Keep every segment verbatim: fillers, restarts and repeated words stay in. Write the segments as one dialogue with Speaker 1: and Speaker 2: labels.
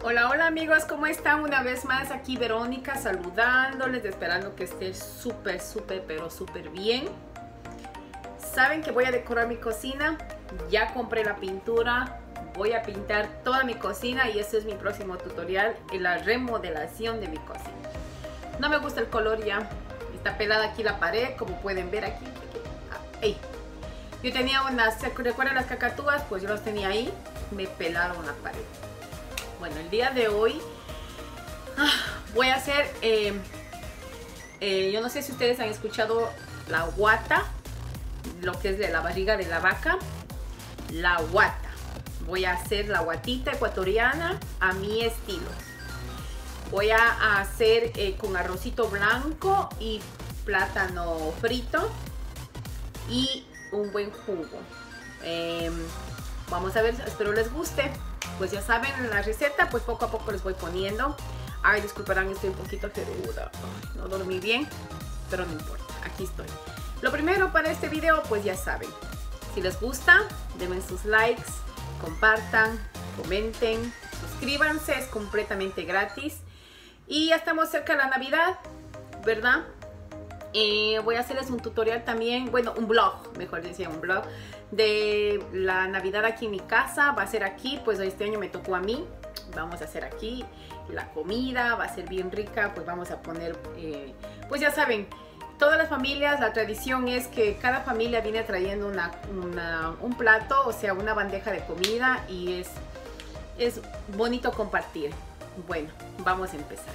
Speaker 1: Hola, hola amigos, ¿cómo están? Una vez más aquí Verónica saludándoles, esperando que esté súper, súper, pero súper bien. Saben que voy a decorar mi cocina, ya compré la pintura, voy a pintar toda mi cocina y este es mi próximo tutorial en la remodelación de mi cocina. No me gusta el color ya, está pelada aquí la pared, como pueden ver aquí. Hey. Yo tenía unas, ¿recuerdan las cacatúas? Pues yo las tenía ahí, me pelaron la pared. Bueno, el día de hoy ah, voy a hacer, eh, eh, yo no sé si ustedes han escuchado la guata, lo que es de la barriga de la vaca, la guata. Voy a hacer la guatita ecuatoriana a mi estilo. Voy a hacer eh, con arrocito blanco y plátano frito y un buen jugo. Eh, vamos a ver, espero les guste. Pues ya saben la receta, pues poco a poco les voy poniendo. Ay, disculparán, estoy un poquito jeruda. No dormí bien, pero no importa, aquí estoy. Lo primero para este video, pues ya saben. Si les gusta, denme sus likes, compartan, comenten, suscríbanse, es completamente gratis. Y ya estamos cerca de la Navidad, ¿verdad? Eh, voy a hacerles un tutorial también, bueno, un vlog, mejor decía, un vlog de la Navidad aquí en mi casa. Va a ser aquí, pues este año me tocó a mí. Vamos a hacer aquí la comida, va a ser bien rica, pues vamos a poner, eh, pues ya saben, todas las familias, la tradición es que cada familia viene trayendo una, una, un plato, o sea, una bandeja de comida y es, es bonito compartir. Bueno, vamos a empezar.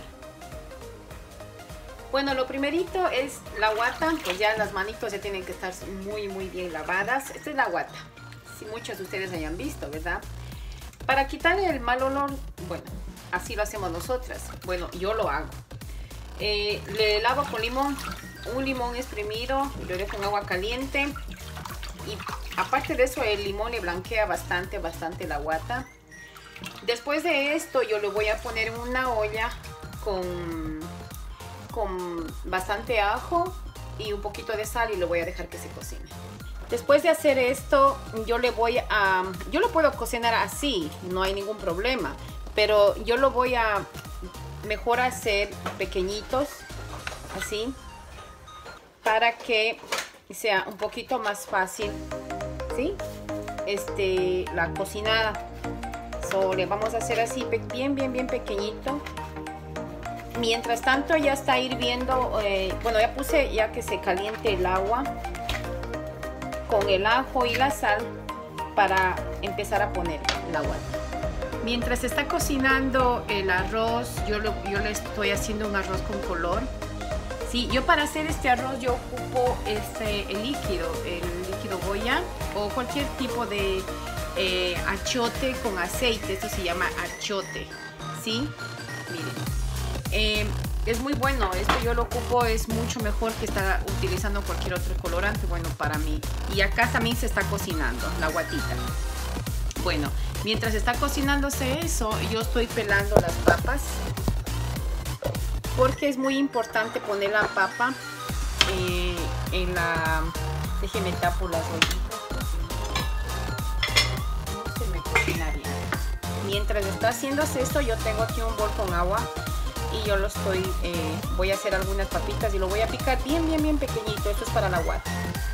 Speaker 1: Bueno, lo primerito es la guata, pues ya las manitos ya tienen que estar muy muy bien lavadas. Esta es la guata, si muchos de ustedes hayan visto, ¿verdad? Para quitarle el mal olor, bueno, así lo hacemos nosotras. Bueno, yo lo hago. Eh, le lavo con limón, un limón exprimido, lo dejo en agua caliente. Y aparte de eso, el limón le blanquea bastante, bastante la guata. Después de esto, yo le voy a poner en una olla con... con bastante ajo y un poquito de sal y lo voy a dejar que se cocine. Después de hacer esto, yo le voy a, yo lo puedo cocinar así, no hay ningún problema, pero yo lo voy a mejor hacer pequeñitos, así, para que sea un poquito más fácil, ¿sí? Este, la cocinada. So, le vamos a hacer así bien, bien, bien pequeñito. Mientras tanto ya está hirviendo, eh, bueno, ya puse ya que se caliente el agua con el ajo y la sal para empezar a poner el agua. Mientras está cocinando el arroz, yo, lo, yo le estoy haciendo un arroz con color. Sí, yo para hacer este arroz yo ocupo este, el líquido, el líquido Goya o cualquier tipo de eh, achiote con aceite, esto se llama achiote, ¿sí? Miren. Eh, es muy bueno, esto yo lo ocupo, es mucho mejor que estar utilizando cualquier otro colorante, bueno, para mí. Y acá también se está cocinando la guatita. Bueno, mientras está cocinándose eso, yo estoy pelando las papas, porque es muy importante poner la papa eh, en la... Déjenme tapo las ollitas. No se me cocina bien. Mientras está haciéndose esto, yo tengo aquí un bol con agua. Y yo lo estoy, eh, voy a hacer algunas papitas y lo voy a picar bien, bien, bien pequeñito. Esto es para la guata.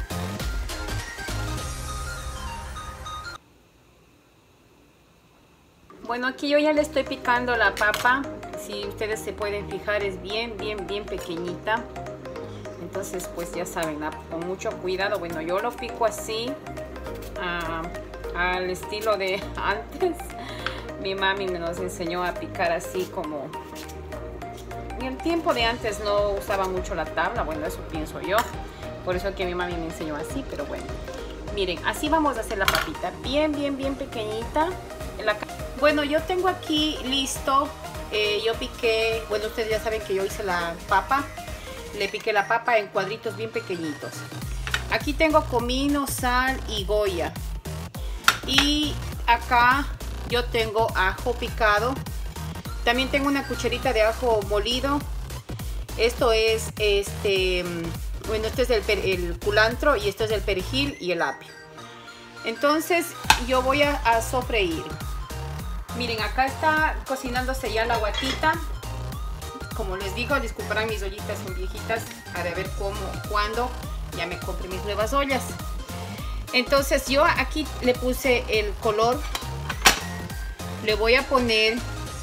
Speaker 1: Bueno, aquí yo ya le estoy picando la papa. Si ustedes se pueden fijar, es bien, bien, bien pequeñita. Entonces, pues ya saben, con mucho cuidado. Bueno, yo lo pico así, uh, al estilo de antes. Mi mami me nos enseñó a picar así como... En el tiempo de antes no usaba mucho la tabla, bueno, eso pienso yo. Por eso que mi mami me enseñó así, pero bueno. Miren, así vamos a hacer la papita, bien, bien, bien pequeñita. La... Bueno, yo tengo aquí listo, eh, yo piqué, bueno, ustedes ya saben que yo hice la papa. Le piqué la papa en cuadritos bien pequeñitos. Aquí tengo comino, sal y Goya. Y acá yo tengo ajo picado. También tengo una cucharita de ajo molido. Esto es este, bueno, este es el, el culantro y esto es el perejil y el apio. Entonces yo voy a, a sofreír. Miren, acá está cocinándose ya la guatita. Como les digo, disculparán, mis ollitas son viejitas, para ver cómo, cuándo ya me compre mis nuevas ollas. Entonces yo aquí le puse el color. Le voy a poner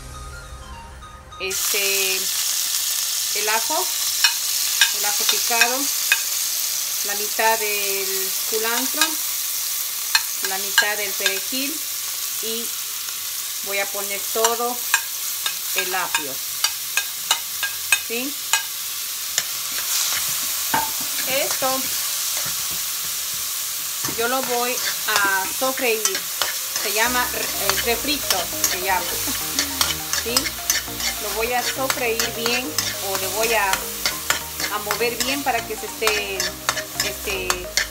Speaker 1: este el ajo, el ajo picado, la mitad del culantro, la mitad del perejil y voy a poner todo el apio, ¿sí? Esto yo lo voy a sofreír, se llama eh, refrito, se llama, ¿sí? Lo voy a sofreír bien o le voy a, a mover bien para que se esté este,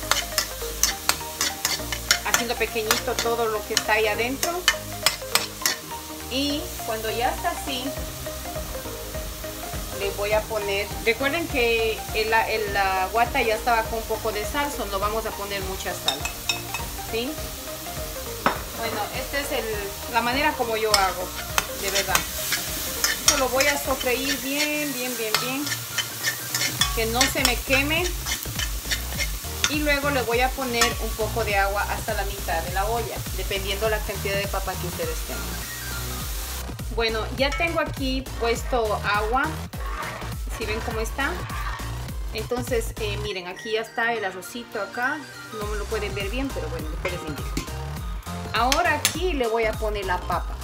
Speaker 1: haciendo pequeñito todo lo que está ahí adentro. Y cuando ya está así, le voy a poner, recuerden que el, el, la guata ya estaba con un poco de sal, so no vamos a poner mucha sal, ¿sí? Bueno, esta es el, la manera como yo hago, de verdad. Esto lo voy a sofreír bien, bien, bien, bien, que no se me queme. Y luego le voy a poner un poco de agua hasta la mitad de la olla, dependiendo la cantidad de papa que ustedes tengan. Bueno, ya tengo aquí puesto agua. Si ven cómo está. Entonces, eh, miren, aquí ya está el arrocito acá. No me lo pueden ver bien, pero bueno, después les indico. Ahora aquí le voy a poner la papa.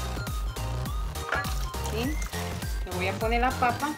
Speaker 1: ¿Sí? Le voy a poner la papa.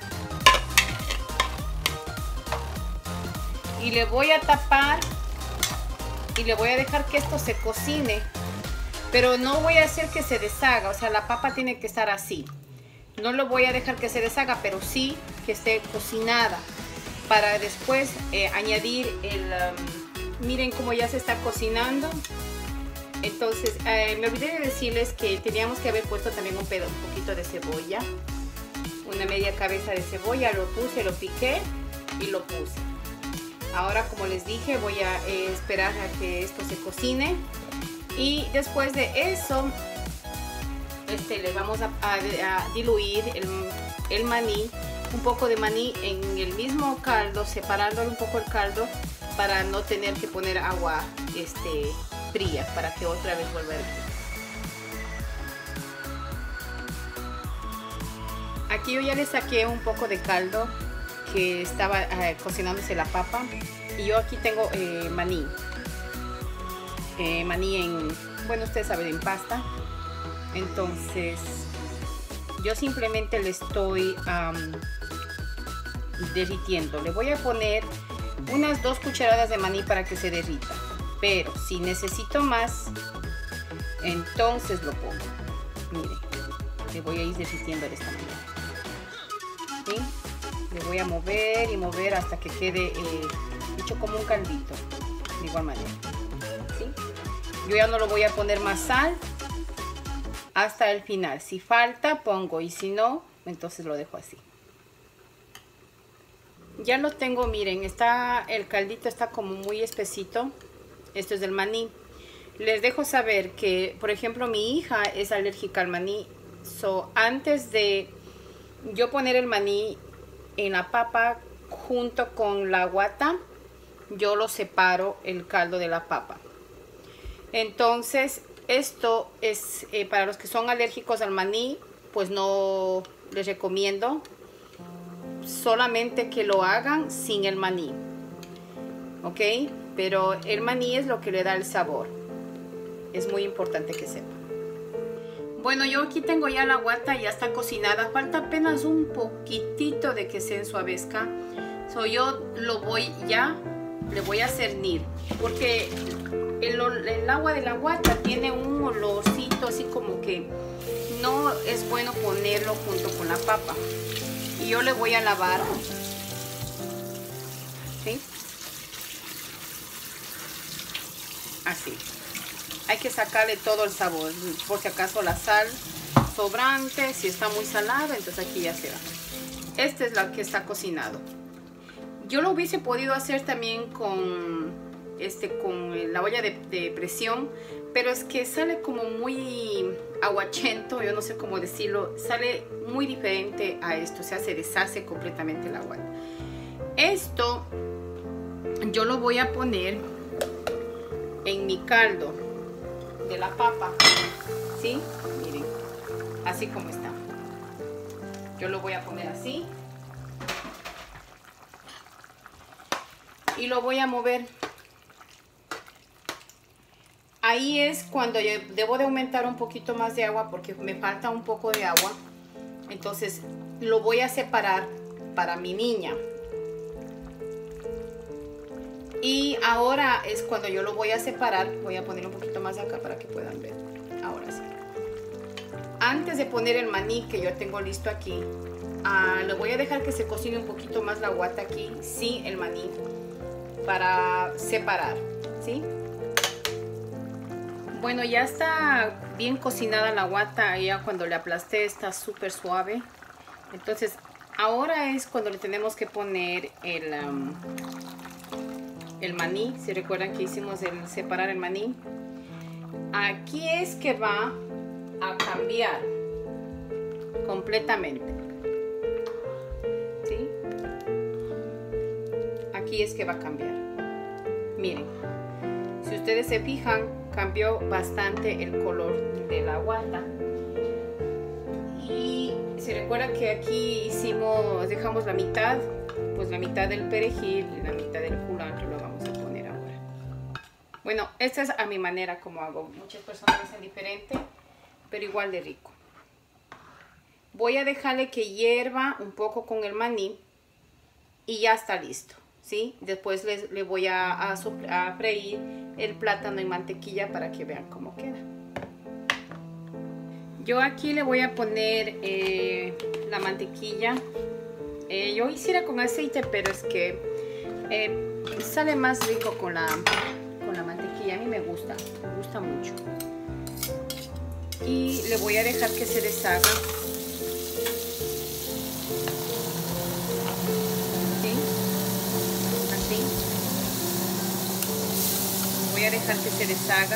Speaker 1: Y le voy a tapar. Y le voy a dejar que esto se cocine. Pero no voy a hacer que se deshaga. O sea, la papa tiene que estar así. No lo voy a dejar que se deshaga, pero sí que esté cocinada. Para después eh, añadir el... Um, miren cómo ya se está cocinando. Entonces, eh, me olvidé de decirles que teníamos que haber puesto también un pedo, un poquito de cebolla. Una media cabeza de cebolla. Lo puse, lo piqué y lo puse. Ahora, como les dije, voy a eh, esperar a que esto se cocine. Y después de eso... Este, le vamos a, a, a diluir el, el maní, un poco de maní en el mismo caldo, separándole un poco el caldo para no tener que poner agua este, fría, para que otra vez vuelva a hervir. Aquí yo ya le saqué un poco de caldo que estaba eh, cocinándose la papa y yo aquí tengo eh, maní, eh, maní en, bueno, ustedes saben, en pasta. Entonces yo simplemente le estoy um, derritiendo. Le voy a poner unas dos cucharadas de maní para que se derrita, pero si necesito más, entonces lo pongo. Mire, le voy a ir derritiendo de esta manera, ¿sí? Le voy a mover y mover hasta que quede eh, hecho como un caldito, de igual manera, ¿sí? Yo ya no lo voy a poner más sal hasta el final. Si falta pongo, y si no, entonces lo dejo así. Ya lo tengo, miren, está el caldito está como muy espesito. Esto es del maní. Les dejo saber que, por ejemplo, mi hija es alérgica al maní. So, antes de yo poner el maní en la papa junto con la guata, yo lo separo el caldo de la papa. Entonces, esto es eh, para los que son alérgicos al maní, pues no les recomiendo. Solamente que lo hagan sin el maní, ¿ok? Pero el maní es lo que le da el sabor. Es muy importante que sepan. Bueno, yo aquí tengo ya la guata, ya está cocinada. Falta apenas un poquitito de que se ensuavezca. So, yo lo voy ya, le voy a cernir, porque El, el agua de la guata tiene un olorcito así como que no es bueno ponerlo junto con la papa. Y yo le voy a lavar, ¿sí? Así. Hay que sacarle todo el sabor, por si acaso la sal sobrante, si está muy salada, entonces aquí ya se va. Esta es la que está cocinado. Yo lo hubiese podido hacer también con... Este, con la olla de, de presión, pero es que sale como muy aguachento, yo no sé cómo decirlo, sale muy diferente a esto, o sea, se deshace completamente el agua. Esto yo lo voy a poner en mi caldo de la papa, ¿sí? Miren, así como está. Yo lo voy a poner así y lo voy a mover. Ahí es cuando yo debo de aumentar un poquito más de agua porque me falta un poco de agua. Entonces lo voy a separar para mi niña. Y ahora es cuando yo lo voy a separar. Voy a poner un poquito más acá para que puedan ver. Ahora sí. Antes de poner el maní que yo tengo listo aquí, uh, le voy a dejar que se cocine un poquito más la guata aquí, sí, el maní, para separar, ¿sí? Bueno, ya está bien cocinada la guata, ya cuando le aplasté está súper suave. Entonces, ahora es cuando le tenemos que poner el, um, el maní. Si recuerdan que hicimos el separar el maní. Aquí es que va a cambiar completamente. ¿Sí? Aquí es que va a cambiar. Miren, si ustedes se fijan, cambió bastante el color de la guata. Y si recuerdan que aquí hicimos, dejamos la mitad, pues la mitad del perejil y la mitad del culantro lo vamos a poner ahora. Bueno, esta es a mi manera como hago. Muchas personas hacen diferente, pero igual de rico. Voy a dejarle que hierva un poco con el maní y ya está listo, ¿sí? Después le, le voy a, a, a freír el plátano en mantequilla para que vean cómo queda. Yo aquí le voy a poner eh, la mantequilla. Eh, yo hiciera con aceite, pero es que eh, sale más rico con la, con la mantequilla. A mí me gusta, me gusta mucho. Y le voy a dejar que se deshaga. ¿Sí? Así. Voy a dejar que se deshaga.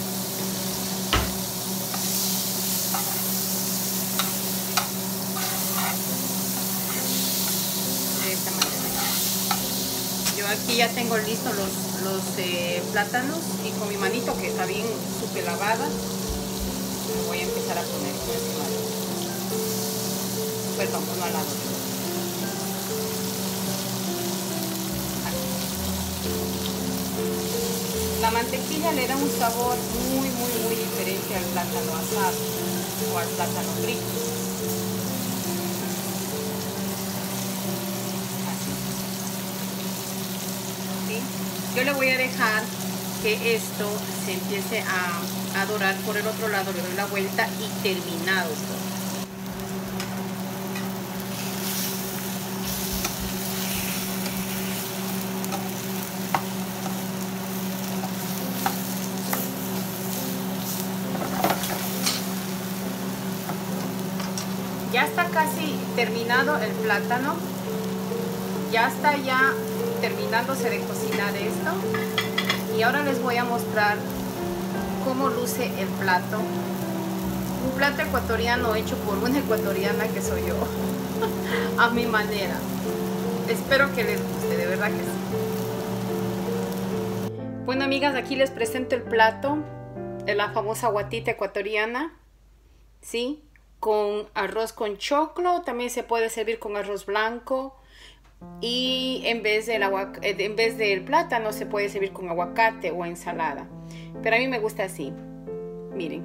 Speaker 1: De esta manera. Yo aquí ya tengo listos los, los eh, plátanos y con mi manito que está bien súper lavada. Voy a empezar a poner encima de esto. Perdón, no al lado. La mantequilla le da un sabor muy, muy, muy diferente al plátano asado o al plátano frito. Así. ¿Sí? Yo le voy a dejar que esto se empiece a, a dorar por el otro lado, le doy la vuelta y terminado esto. Ya está casi terminado el plátano, ya está ya terminándose de cocinar esto. Y ahora les voy a mostrar cómo luce el plato. Un plato ecuatoriano hecho por una ecuatoriana que soy yo. A mi manera. Espero que les guste, de verdad que sí. Bueno, amigas, aquí les presento el plato de la famosa guatita ecuatoriana. ¿Sí? Con arroz con choclo. También se puede servir con arroz blanco. Y en vez, del en vez del plátano se puede servir con aguacate o ensalada. Pero a mí me gusta así. Miren.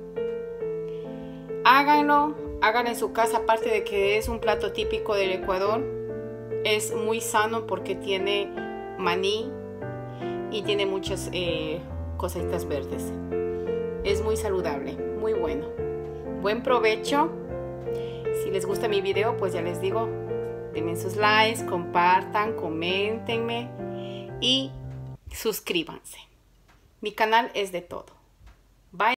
Speaker 1: Háganlo. Háganlo en su casa. Aparte de que es un plato típico del Ecuador. Es muy sano porque tiene maní. Y tiene muchas eh, cositas verdes. Es muy saludable. Muy bueno. Buen provecho. Si les gusta mi video, pues ya les digo, denme sus likes, compartan, coméntenme y suscríbanse. Mi canal es de todo.